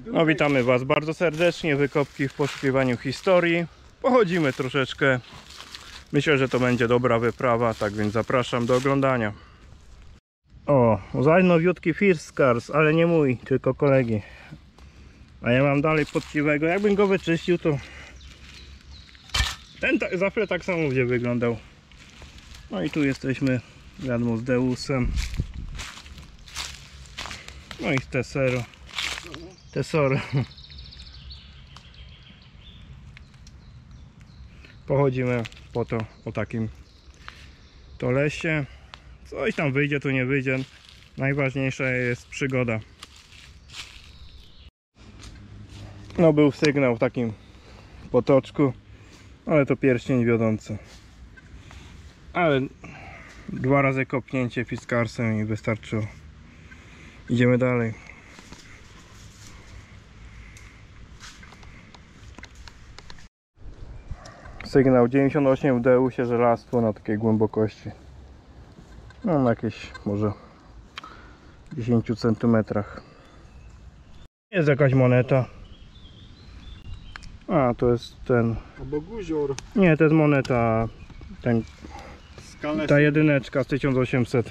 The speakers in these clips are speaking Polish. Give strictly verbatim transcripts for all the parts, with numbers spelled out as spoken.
No, witamy Was bardzo serdecznie. Wykopki w poszukiwaniu historii. Pochodzimy troszeczkę. Myślę, że to będzie dobra wyprawa, tak więc zapraszam do oglądania. O, zajnowiutki Fiskars, ale nie mój, tylko kolegi. A ja mam dalej poczciwego. Jakbym go wyczyścił, to ten tak, zawsze tak samo będzie wyglądał. No i tu jesteśmy wiadomo z Deusem. No i z Tesoro. Tesoro. Pochodzimy po to, o takim to lesie. Coś tam wyjdzie, tu nie wyjdzie. Najważniejsza jest przygoda. No, był sygnał w takim potoczku, ale to pierścień wiodący. Ale dwa razy kopnięcie Fiskarsem i wystarczyło. Idziemy dalej. Sygnał dziewięćdziesiąt osiem w Deusie, żelastwo na takiej głębokości. No, na jakieś może dziesięć centymetrach. Jest jakaś moneta. A, to jest ten... Albo guzior. Nie, to jest moneta. Ten... Ta jedyneczka z tysiąc osiemset.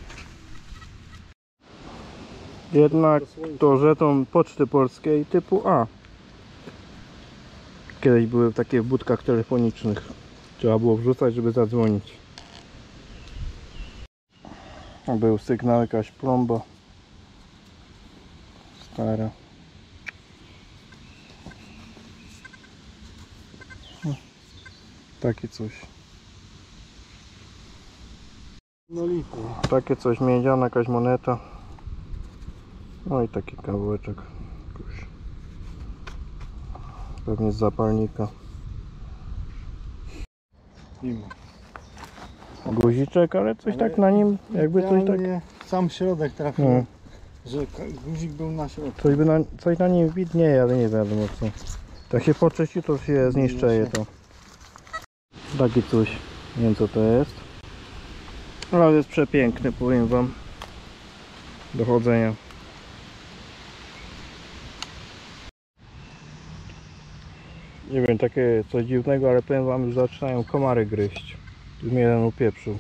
Jednak to żeton Poczty Polskiej typu A. Kiedyś były takie w budkach telefonicznych. Trzeba było wrzucać, żeby zadzwonić. Był sygnał, jakaś plomba stara. Takie coś. No lipy. Takie coś, miedziana jakaś moneta. No i taki kawałeczek. Pewnie z zapalnika. Nie ma. Guziczek, ale coś Ale tak na nim, jakby coś tak... Sam środek trafił, No. że guzik był na środku. Coś, by na, coś na nim widnieje, ale nie wiadomo co. Jak się poczyści, to się zniszczeje to. Taki coś, nie wiem co to jest. Ale jest przepiękny, powiem Wam. Do chodzenia. Nie wiem, takie coś dziwnego, ale powiem Wam, już zaczynają komary gryźć. Tu mnie jeden upieprzył.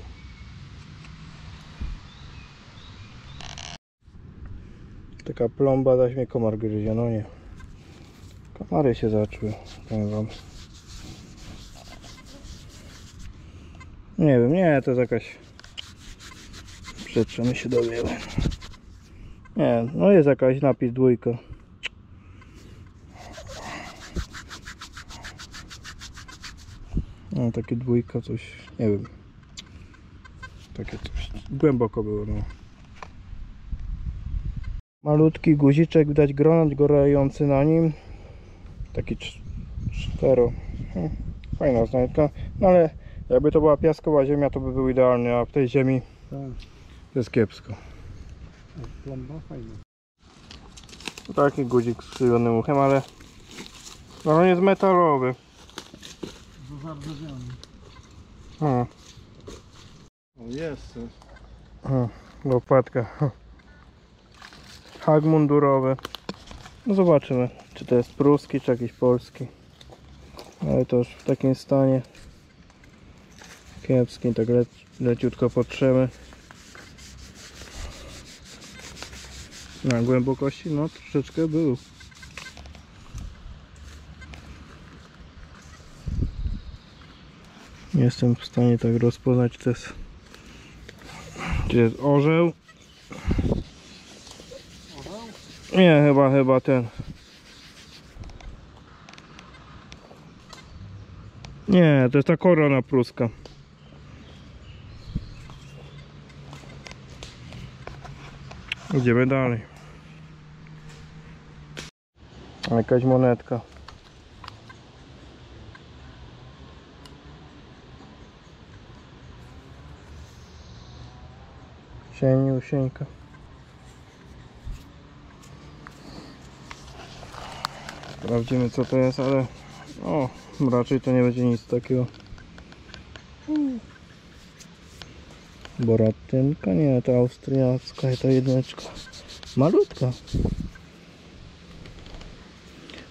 Taka plomba, zaś mnie komar gryzie, no nie. Komary się zaczęły, powiem Wam. Nie wiem, nie, to jest jakaś... Przetrzemy się dowiemy. Nie, no jest jakaś napis dwójka. No, takie dwójka, coś, nie wiem. Takie coś, głęboko było, no. Malutki guziczek, widać granat gorący na nim. Taki cztero. Hmm, fajna znajdka, no ale jakby to była piaskowa ziemia, to by był idealny, a w tej ziemi Tak. to jest kiepsko. Plomba fajna. Taki guzik z skrzywionym uchem, ale no, on jest metalowy. Zarzewiony. Hmm. O, jest. Hmm. Łopatka. Hak mundurowy. No zobaczymy, czy to jest pruski, czy jakiś polski. Ale to już w takim stanie kiepskim, tak le leciutko potrzemy. Na głębokości, no troszeczkę był. Nie jestem w stanie tak rozpoznać, czy to jest, czy jest orzeł. Nie, chyba, chyba ten. Nie, to jest ta korona pruska. Idziemy dalej. Jakaś monetka. Sieniusieńka. Sprawdzimy co to jest, ale o, raczej to nie będzie nic takiego. Boratynka, nie, to austriacka, to jedyneczka. Malutka.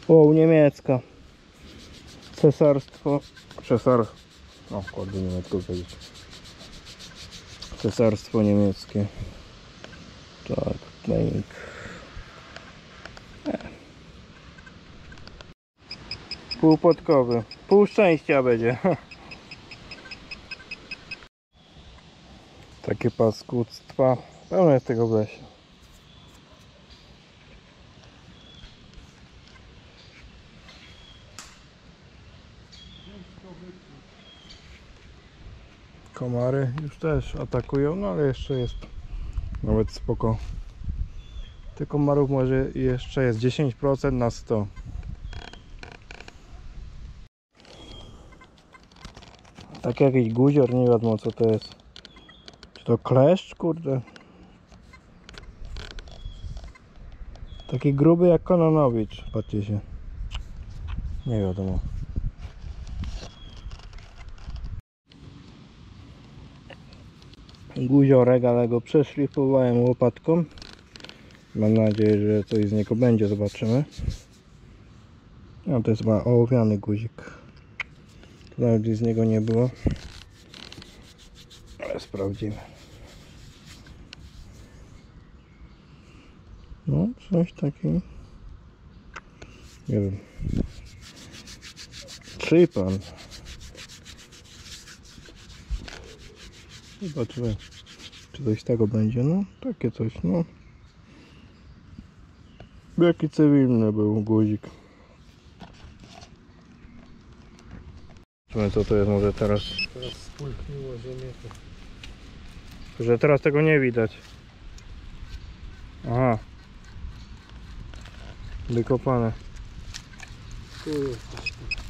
O, niemiecka. Cesarstwo. Cesar. O, kurde, niemiecko powiedzieć. Cesarstwo niemieckie. Tak, playing. Półpodkowy. Pół szczęścia będzie. Takie paskudztwa. Pełno jest tego w lesie. Komary już też atakują, no ale jeszcze jest nawet spoko. Tych komarów może jeszcze jest dziesięć procent na sto. Tak jakiś guzior, nie wiadomo co to jest. Czy to kleszcz, kurde? Taki gruby jak Kononowicz, patrzcie się. Nie wiadomo. Guziorek, ale go przeszlifowałem łopatką. Mam nadzieję, że coś z niego będzie, zobaczymy. No to jest chyba ołowiany guzik. Tu nawet z niego nie było. Ale sprawdzimy. No, coś takiego. Nie wiem. Trzypan. Zobaczymy, czy coś z tego będzie. No, takie coś, no. Jaki cywilny był guzik. Zobaczymy, co to jest, może teraz. Teraz spulchniło ziemię. To... Że teraz tego nie widać. Aha. Wykopane. Tu jest coś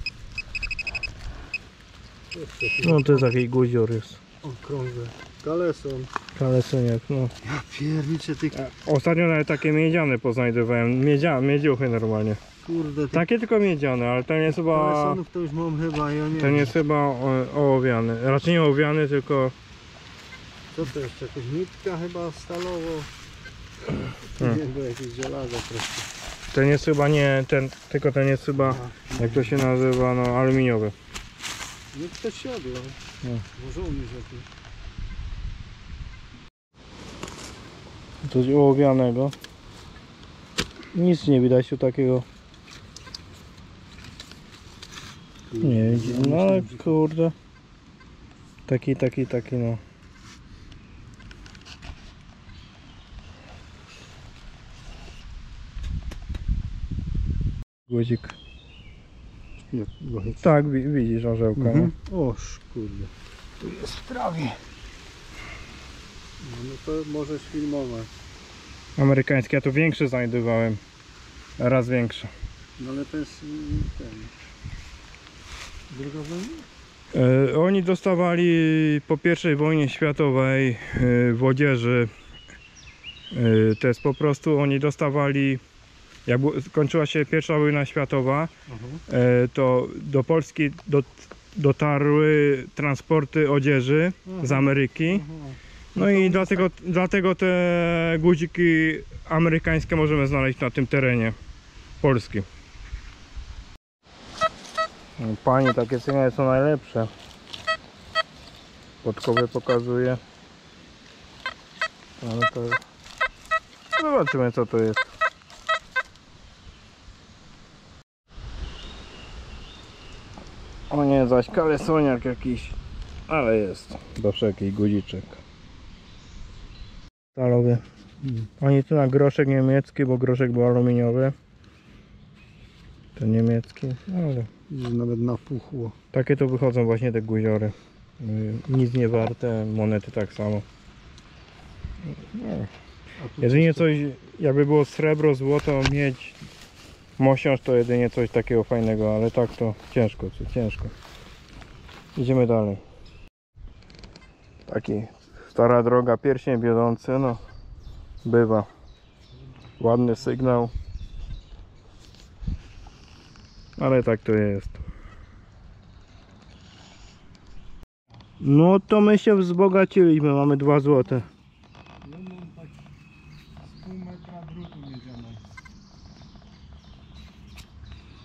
tam. Jeszcze No to jest jakiś guzior jest. okrągłe. Kaleson. Kalesoniak, no. Ja pierniczę tych... Ostatnio nawet takie miedziane poznajdowałem. Miedzia, miedziuchy normalnie. Kurde, tych Takie tylko miedziane, ale ten jest chyba... kalesonów to już mam chyba, ja nie Ten wiem. jest chyba o- ołowiany. Raczej nie ołowiany, tylko... Co to jeszcze? Jakaś nitka chyba stalowo? Hmm. Nie, bo jakieś żelazo troszkę. Ten jest chyba nie ten, tylko ten jest chyba... A, Jak to się nazywa, no aluminiowy. no to siodło. No. Bo żołnierz jakiś. Coś ołowianego. Nic nie widać tu takiego. Nie widzi. No ale kurde. Taki, taki, taki no. Guzik. Jak gość. Tak, wi- widzisz orzełka. Mhm. O kurde. Tu jest w trawie. No, no to możesz filmować. Nie? Amerykańskie, ja tu większe znajdowałem. Raz większe. No ale to jest mm, ten. Druga wojna? E, oni dostawali po pierwszej wojnie światowej e, w odzieży. E, to jest po prostu, oni dostawali, jak bu- skończyła się pierwsza wojna światowa, Aha. e, to do Polski do, dotarły transporty odzieży z Ameryki. Aha. No i dlatego, dlatego te guziki amerykańskie możemy znaleźć na tym terenie Polski. Pani, takie ceny są najlepsze. Podkowy pokazuje. Ale to... Zobaczymy co to jest. O nie, zaś kalesoniak jakiś. Ale jest. Zawsze jakiś guziczek. Stalowy. Hmm. Oni tu na groszek niemiecki, bo groszek był aluminiowy. Ten niemiecki, no ale Że nawet napuchło. takie to wychodzą właśnie te guziory. Yy, Nic nie warte, monety tak samo. No. A tu Jedynie coś- coś, jakby było srebro, złoto, miedź, mosiąż, to jedynie coś takiego fajnego, ale tak to ciężko, co ciężko. Idziemy dalej. Taki stara droga, pierścień wiodący, no bywa. Ładny sygnał. Ale tak to jest. No to my się wzbogaciliśmy, mamy dwa złote. No mam tak z pół metra drutu miedzianej.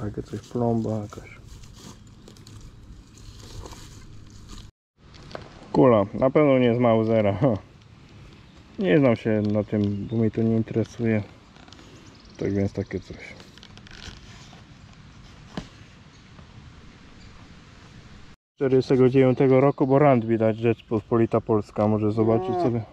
Takie coś, plomba jakaś. Kula, na pewno nie z Mausera. Nie znam się na tym, bo mnie to nie interesuje. Tak więc takie coś. czterdziestego dziewiątego roku, bo rand widać, Rzeczpospolita Polska. Może zobaczyć No. sobie.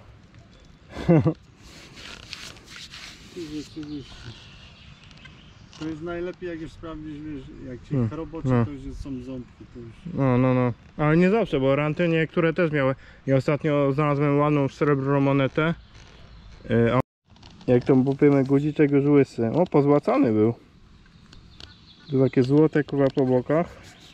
Rzeczywiście. To jest najlepiej, jak już sprawdzisz, wiesz, jak ci Hmm. chrobocze, No. to już są ząbki. To już... No, no, no. Ale nie zawsze, bo ranty niektóre też miały. Ja ostatnio znalazłem ładną srebrną monetę. Yy, a jak tą popiemy guziczek już łysy. O, pozłacany był. To takie złote kurwa po bokach.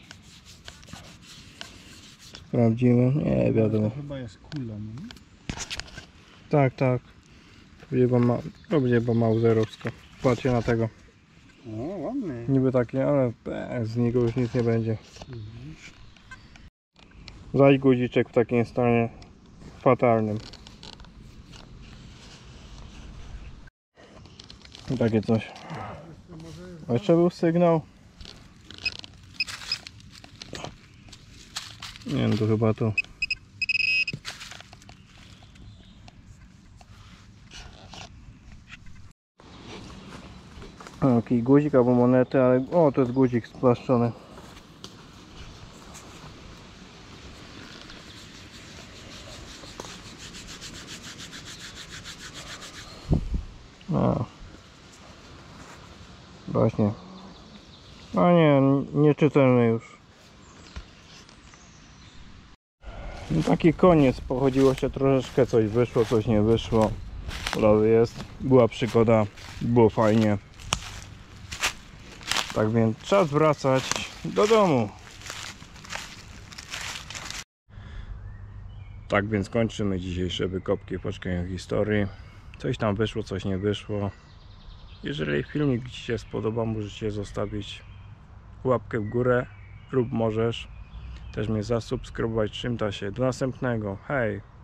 Sprawdzimy. Nie wiadomo. To chyba jest kula, no? Tak, tak. To będzie chyba, ma... to będzie chyba mauserowska. Patrzcie na tego. O, ładny. Niby takie, ale e, z niego już nic nie będzie. Mhm. Zaś guziczek w takim stanie fatalnym. Takie coś. A jeszcze był sygnał. Nie no, to chyba to. Jakiś guzik albo monety, ale o, to jest guzik splaszczony. A. Właśnie. A nie, nieczytelny już. No taki koniec, pochodziło się troszeczkę, coś wyszło, coś nie wyszło. Ale jest, była przygoda, było fajnie. Tak więc czas wracać do domu. Tak więc kończymy dzisiejsze wykopki w Poszukaniu Historii. Coś tam wyszło, coś nie wyszło. Jeżeli filmik Ci się spodoba, możecie zostawić łapkę w górę lub możesz też mnie zasubskrybować, czym da się. Do następnego, hej!